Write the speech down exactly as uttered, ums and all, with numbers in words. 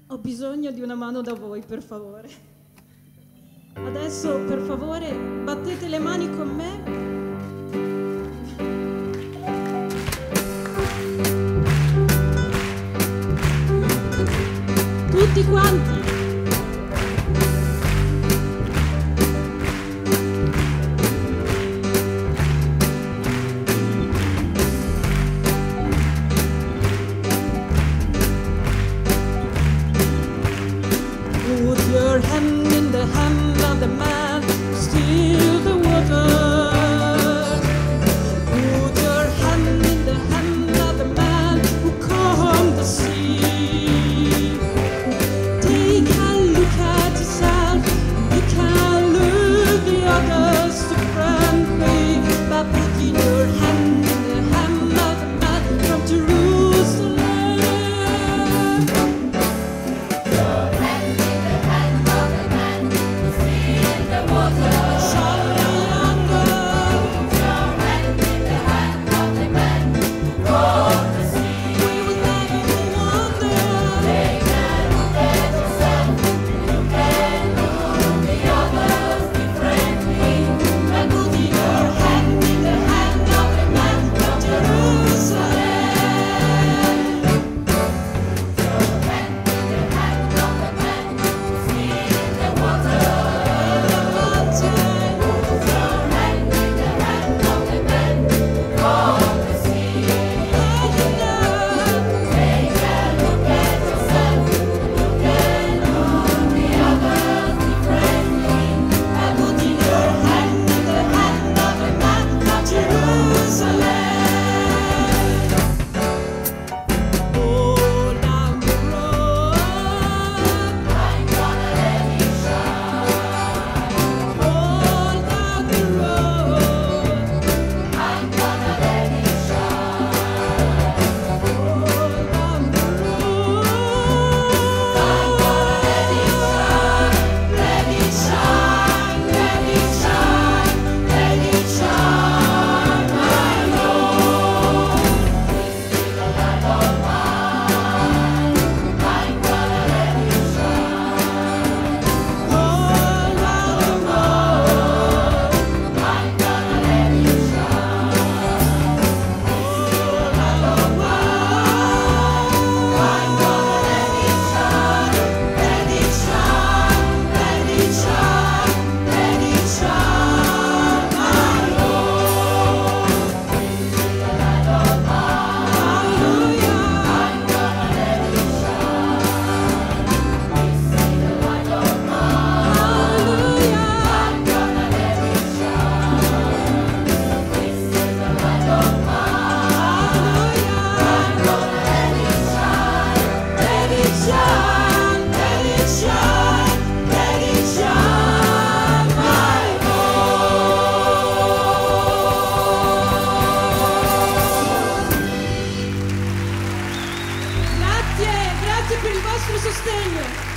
Ho bisogno di una mano da voi, per favore. Adesso, per favore, battete le mani con me. Tutti quanti. Put your hand in the hand of the man who steals the water. Put your hand in the hand of the man who calms the sea. Take a look at yourself. You can lose the others to friendly by putting your hand in the hand of the man from Jerusalem. Grazie per il vostro sostegno.